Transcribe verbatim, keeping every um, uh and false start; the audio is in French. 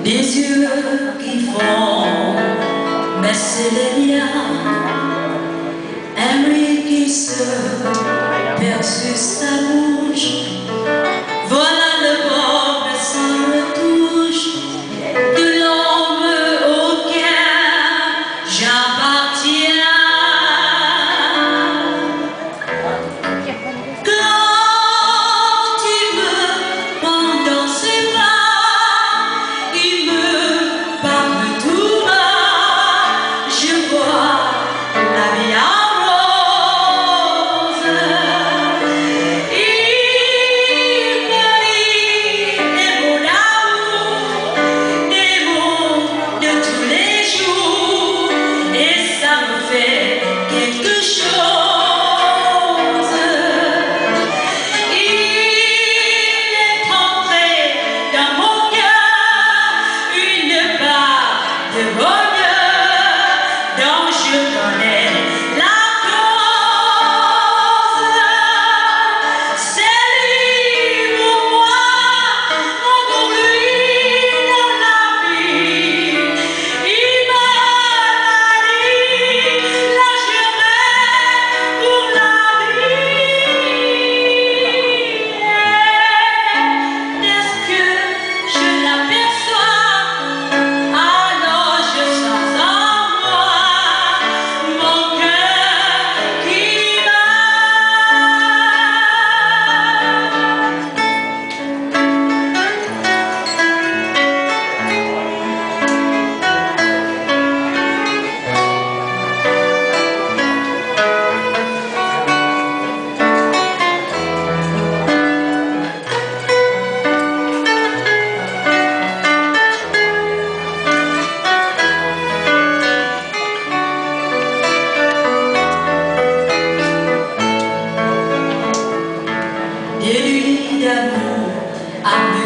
Des yeux qui font baisser les miens, un bruit qui se perd sur sa bouche. Voilà le bord sans retouche de l'homme auquel j'appartiens. Quand il me prend dans ses bras, il me parle tout bas, je vois la vie en rose. Il me dit des mots d'amour, des mots de tous les jours, et ça me fait quelque chose. De bonheur dont je connais la cause, c'est lui pour moi, encore lui dans la vie. Il m'a dit la journée pour la vie. Est-ce que je l'aperçois? Des nuits d'amour à